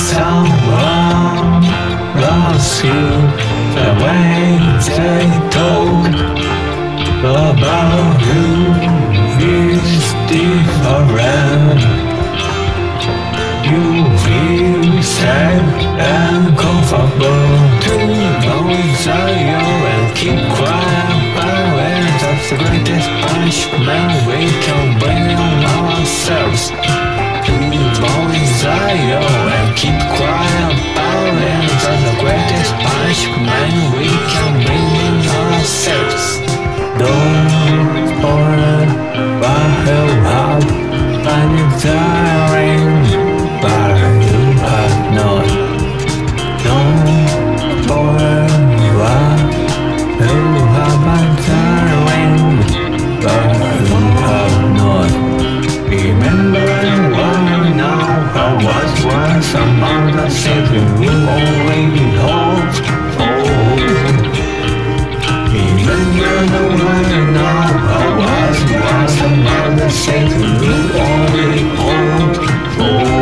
someone loves you. The way they talk about you is different. You feel safe and comfortable to know that you keep quiet, but that's the greatest punishment we can bring on ourselves. To know that you keep quiet, but that's the greatest punishment we can bring on ourselves. Don't forget what you have and desiring. But you have not. Don't forget what you have been doing, but you have not. Remember why now I was once among the things you only hoped for. Remember the why now I was once among the things you only hoped for.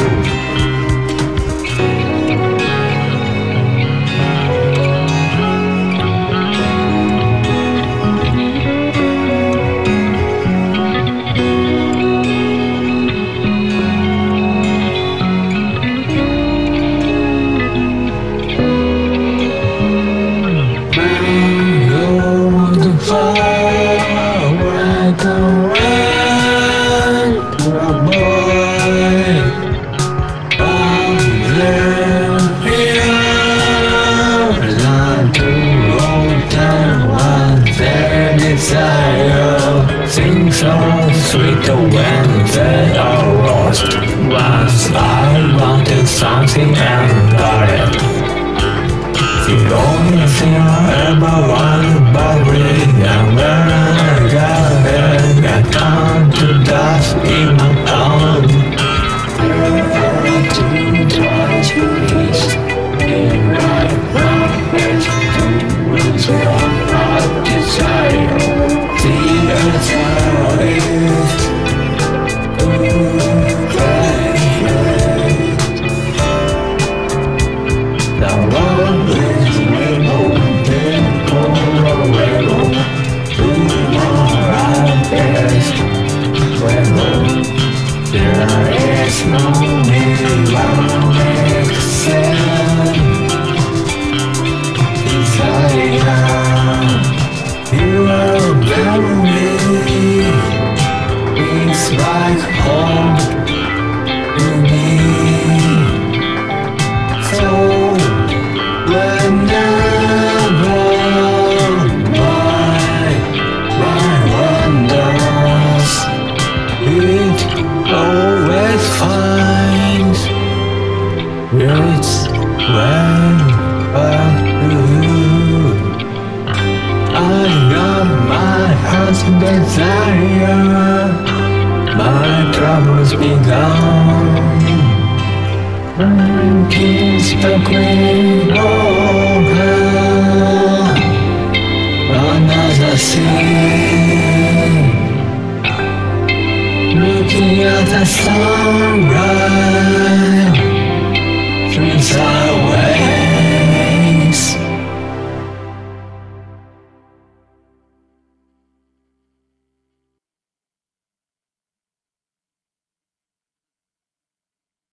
Things so sweet when they are lost. Once I wanted something and got it. The only thing I ever wanted about it, and when I got it, I turned to dust in my palm. To try to reach the right knowledge to reach your heart desire. The earth is the world is rainbow, rainbow, tomorrow is rainbow. There is no Nirvana except desire. You are very, it's like home to me. So whenever my wonders, it always finds its way back to you. I got my heart's desire, my troubles be gone. I kiss the green over another sea, looking at the sunrise.